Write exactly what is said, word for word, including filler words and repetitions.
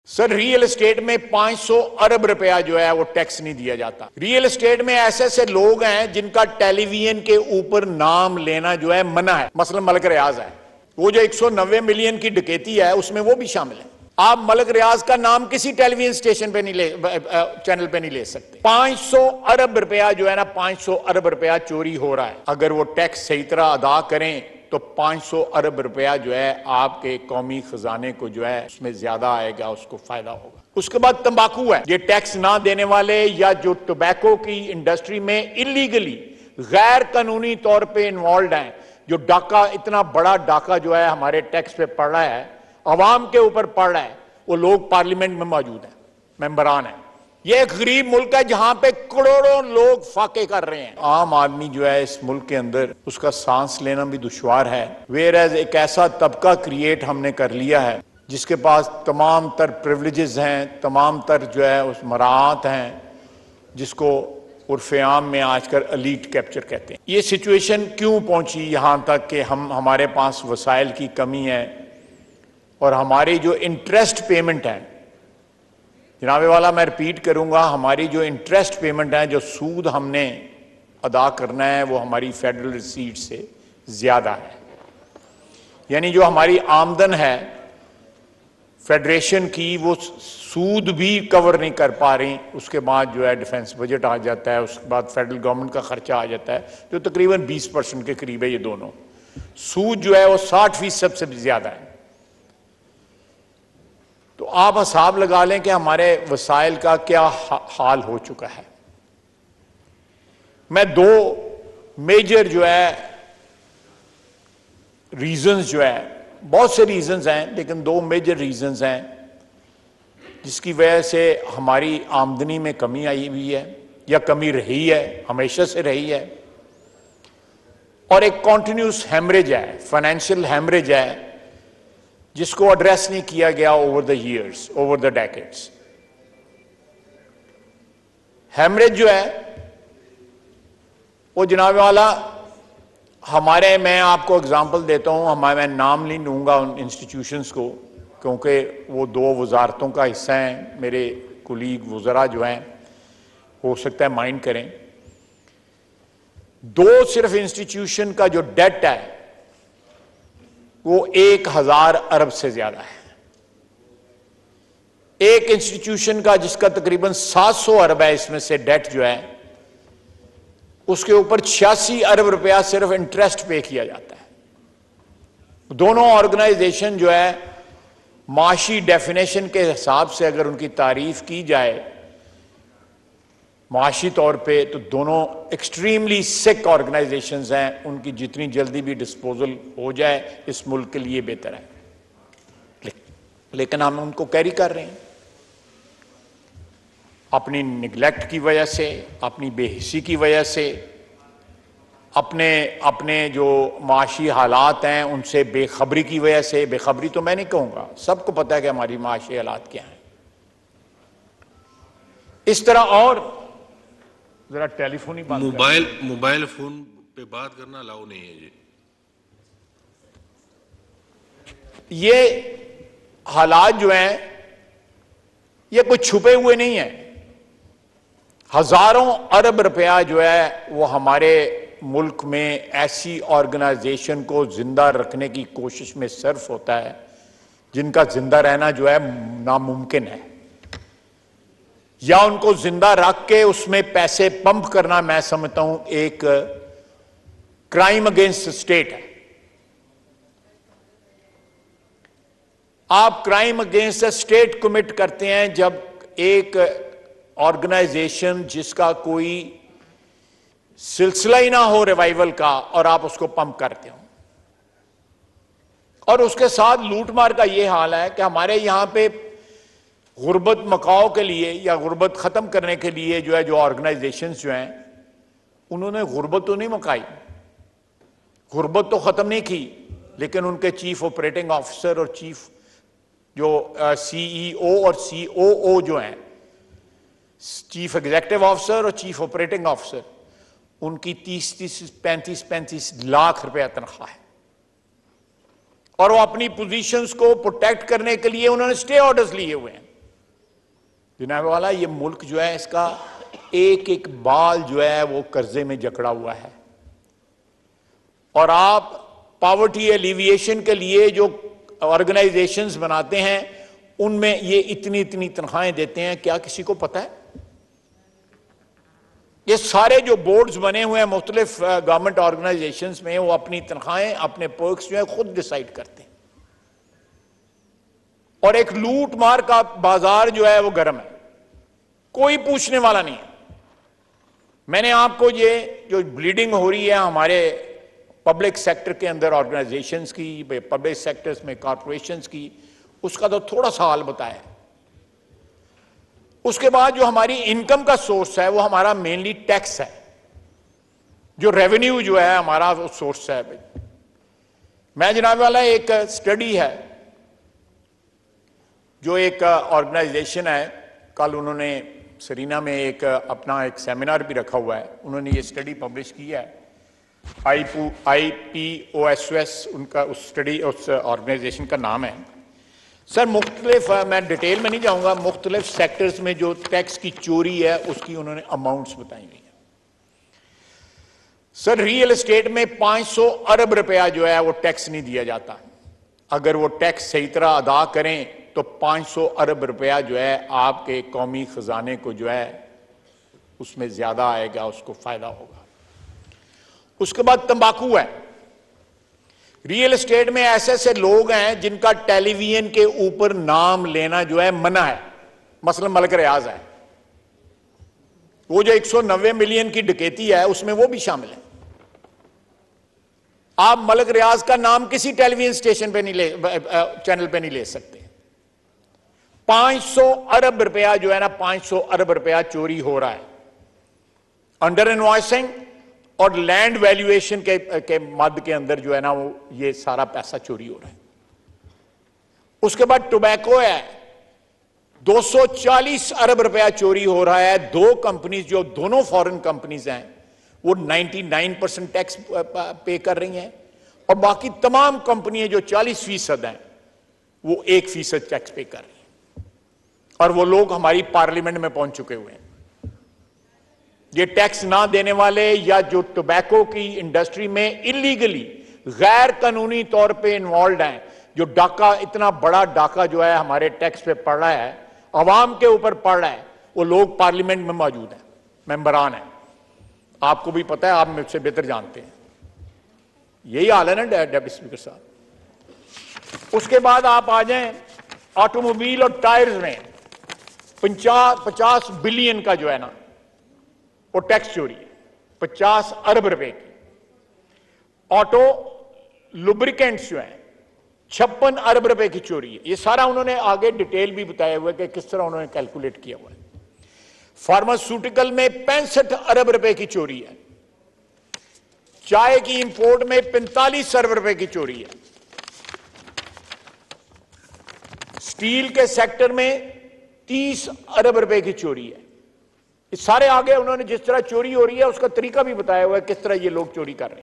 Sir real estate में पाँच सौ अरब रुपया जो है वो टैक्स नहीं दिया जाता। रियल एस्टेट में ऐसे ऐसे लोग हैं जिनका टेलीविजन के ऊपर नाम लेना जो है मना है। मसलन मलिक रियाज है, वो जो एक सौ नब्बे मिलियन की डकैती है उसमें वो भी शामिल है। आप मलिक रियाज का नाम किसी टेलीविजन स्टेशन पे नहीं ले, चैनल पे नहीं ले सकते। पाँच सौ अरब रुपया जो है ना, पाँच सौ अरब रुपया चोरी हो रहा है। अगर वो टैक्स सही तरह अदा करें तो पाँच सौ अरब रुपया जो है आपके कौमी खजाने को जो है उसमें ज्यादा आएगा, उसको फायदा होगा। उसके बाद तंबाकू है, ये टैक्स ना देने वाले या जो टोबैको की इंडस्ट्री में इलीगली गैर कानूनी तौर पे इन्वॉल्व हैं, जो डाका, इतना बड़ा डाका जो है हमारे टैक्स पे पड़ रहा है, अवाम के ऊपर पड़ रहा है, वो लोग पार्लियामेंट में मौजूद हैं, मेंबरान हैं। ये एक गरीब मुल्क है जहां पे करोड़ों लोग फाके कर रहे हैं। आम आदमी जो है इस मुल्क के अंदर, उसका सांस लेना भी दुश्वार है। वेयर एज एक ऐसा तबका क्रिएट हमने कर लिया है जिसके पास तमाम तर प्रिविलेजेस हैं, तमाम तर जो है उस मराहत हैं, जिसको उर्फ़े आम में आजकल एलीट कैप्चर कहते हैं। ये सिचुएशन क्यों पहुंची यहां तक कि हम हमारे पास वसाइल की कमी है और हमारी जो इंटरेस्ट पेमेंट है, जनाबे वाला मैं रिपीट करूंगा, हमारी जो इंटरेस्ट पेमेंट है, जो सूद हमने अदा करना है, वो हमारी फेडरल रिसीट से ज्यादा है। यानी जो हमारी आमदन है फेडरेशन की, वो सूद भी कवर नहीं कर पा रही। उसके बाद जो है डिफेंस बजट आ जाता है, उसके बाद फेडरल गवर्नमेंट का खर्चा आ जाता है, जो तकरीबन बीस परसेंट के करीब है। ये दोनों सूद जो है वो साठ फीसद से भी ज्यादा है। तो आप हिसाब लगा लें कि हमारे वसाइल का क्या हाल हो चुका है। मैं दो मेजर जो है रीजंस जो है, बहुत से रीजंस हैं लेकिन दो मेजर रीजंस हैं जिसकी वजह से हमारी आमदनी में कमी आई हुई है या कमी रही है, हमेशा से रही है, और एक कॉन्टिन्यूस हैमरेज है, फाइनेंशियल हैमरेज है, जिसको एड्रेस नहीं किया गया over the years, over the decades. Haemorrhage जो है वो जनाब वाला हमारे, मैं आपको एग्जांपल देता हूं, हमारे, मैं नाम नहीं लूंगा उन इंस्टीट्यूशंस को क्योंकि वो दो वजारतों का हिस्सा हैं। मेरे कुलीग वज़रा जो हैं हो सकता है माइंड करें। दो सिर्फ इंस्टीट्यूशन का जो डेट है वो एक हजार अरब से ज्यादा है। एक इंस्टीट्यूशन का जिसका तकरीबन सात सौ अरब है, इसमें से डेट जो है, उसके ऊपर छियासी अरब रुपया सिर्फ इंटरेस्ट पे किया जाता है। दोनों ऑर्गेनाइजेशन जो है माशी डेफिनेशन के हिसाब से अगर उनकी तारीफ की जाए माशी तौर पे, तो दोनों एक्सट्रीमली सिक ऑर्गेनाइजेशंस हैं। उनकी जितनी जल्दी भी डिस्पोजल हो जाए इस मुल्क के लिए बेहतर है, ले, लेकिन हम उनको कैरी कर रहे हैं अपनी निगलेक्ट की वजह से, अपनी बेहिसी की वजह से, अपने अपने जो माशी हालात हैं उनसे बेखबरी की वजह से। बेखबरी तो मैं नहीं कहूँगा, सबको पता है कि हमारी माशी हालात क्या हैं। इस तरह और जरा टेलीफोन ही बात, मोबाइल मोबाइल फोन पे बात करना अलाउ नहीं है जी। ये हालात जो हैं ये कुछ छुपे हुए नहीं है। हजारों अरब रुपया जो है वो हमारे मुल्क में ऐसी ऑर्गेनाइजेशन को जिंदा रखने की कोशिश में सर्फ होता है जिनका जिंदा रहना जो है नामुमकिन है, या उनको जिंदा रख के उसमें पैसे पंप करना मैं समझता हूं एक क्राइम अगेंस्ट स्टेट है। आप क्राइम अगेंस्ट स्टेट कमिट करते हैं जब एक ऑर्गेनाइजेशन जिसका कोई सिलसिला ही ना हो रिवाइवल का और आप उसको पंप करते हो। और उसके साथ लूटमार का यह हाल है कि हमारे यहां पे गुर्बत मकाओ के लिए या गुर्बत खत्म करने के लिए जो है जो ऑर्गेनाइजेशंस जो हैं उन्होंने गुर्बत तो नहीं मकाई, गुर्बत तो खत्म नहीं की, लेकिन उनके चीफ ऑपरेटिंग ऑफिसर और चीफ जो सीईओ और सीओओ जो हैं, चीफ एग्जीक्यूटिव ऑफिसर और चीफ ऑपरेटिंग ऑफिसर, उनकी तीस तीस पैंतीस पैंतीस लाख रुपया तनख्वाह है। और वो अपनी पोजीशंस को प्रोटेक्ट करने के लिए उन्होंने स्टे ऑर्डर्स लिए हुए हैं। जनाब वाला, ये मुल्क जो है इसका एक एक बाल जो है वो कर्जे में जकड़ा हुआ है, और आप पॉवर्टी एलिविएशन के लिए जो ऑर्गेनाइजेशंस बनाते हैं उनमें ये इतनी इतनी तनख्वाहें देते हैं, क्या किसी को पता है? ये सारे जो बोर्ड्स बने हुए हैं मुख्तलिफ गवर्नमेंट ऑर्गेनाइजेशंस में, वो अपनी तनख्वाहें, अपने पर्क्स जो है खुद डिसाइड करते हैं, और एक लूट मार का बाजार जो है वो गर्म है, कोई पूछने वाला नहीं है। मैंने आपको ये जो ब्लीडिंग हो रही है हमारे पब्लिक सेक्टर के अंदर ऑर्गेनाइजेशंस की, पब्लिक सेक्टर्स में कॉर्पोरेशंस की, उसका तो थोड़ा सा हाल बताया। उसके बाद जो हमारी इनकम का सोर्स है वो हमारा मेनली टैक्स है, जो रेवेन्यू जो है हमारा वो सोर्स है। मैं जनाब वाला, एक स्टडी है जो एक ऑर्गेनाइजेशन है, कल उन्होंने सरीना में एक अपना एक सेमिनार भी रखा हुआ है, उन्होंने ये स्टडी पब्लिश की है, I I P O S S उनका उस स्टडी उस ऑर्गेनाइजेशन का नाम है। सर मुख्तलिफ, मैं डिटेल में नहीं जाऊंगा, मुख्तलिफ सेक्टर्स में जो टैक्स की चोरी है उसकी उन्होंने अमाउंट्स बताई हुई है। सर रियल एस्टेट में पाँच सौ अरब रुपया जो है वो टैक्स नहीं दिया जाता, अगर वो टैक्स सही तरह अदा करें तो पाँच सौ अरब रुपया जो है आपके कौमी खजाने को जो है उसमें ज्यादा आएगा, उसको फायदा होगा। उसके बाद तंबाकू है। रियल एस्टेट में ऐसे ऐसे लोग हैं जिनका टेलीविजन के ऊपर नाम लेना जो है मना है, मसलन मलक रियाज है, वो जो एक सौ नब्बे मिलियन की डकैती है उसमें वो भी शामिल है। आप मलक रियाज का नाम किसी टेलीविजन स्टेशन पे नहीं ले, चैनल पे नहीं ले सकते। पांच सौ अरब रुपया जो है ना, पांच सौ अरब रुपया चोरी हो रहा है अंडर इनवॉइसिंग और लैंड वैल्यूएशन के, के मद के अंदर जो है ना वो ये सारा पैसा चोरी हो रहा है। उसके बाद टोबैको है, दो सौ चालीस अरब रुपया चोरी हो रहा है। दो कंपनीज जो दोनों फॉरेन कंपनीज हैं वो निन्यानवे परसेंट टैक्स पे कर रही हैं, और बाकी तमाम कंपनियां जो चालीस फीसद हैं वो एक फीसद टैक्स पे कर रही हैं, और वो लोग हमारी पार्लियामेंट में पहुंच चुके हुए हैं। ये टैक्स ना देने वाले या जो टोबैको की इंडस्ट्री में इलीगली गैर कानूनी तौर पे इन्वॉल्व हैं, जो डाका, इतना बड़ा डाका जो है हमारे टैक्स पे पड़ रहा है, अवाम के ऊपर पड़ रहा है, वो लोग पार्लियामेंट में मौजूद हैं, मेंबरान हैं। आपको भी पता है, आप मुझसे बेहतर जानते हैं। यही हाल है ना डेप्टी स्पीकर साहब। उसके बाद आप आ जाएं ऑटोमोबाइल और टायर्स में पचास पचास बिलियन का जो है ना वो टैक्स चोरी है, पचास अरब रुपए की। ऑटो लुब्रिकेंट्स जो है छप्पन अरब रुपए की चोरी है। ये सारा उन्होंने आगे डिटेल भी बताया हुआ है कि किस तरह उन्होंने कैलकुलेट किया हुआ है। फार्मास्यूटिकल में पैंसठ अरब रुपए की चोरी है। चाय की इंपोर्ट में पैंतालीस अरब रुपए की चोरी है। स्टील के सेक्टर में तीस अरब रुपए की चोरी है। सारे आगे उन्होंने जिस तरह चोरी हो रही है उसका तरीका भी बताया हुआ है, किस तरह ये लोग चोरी कर रहे हैं।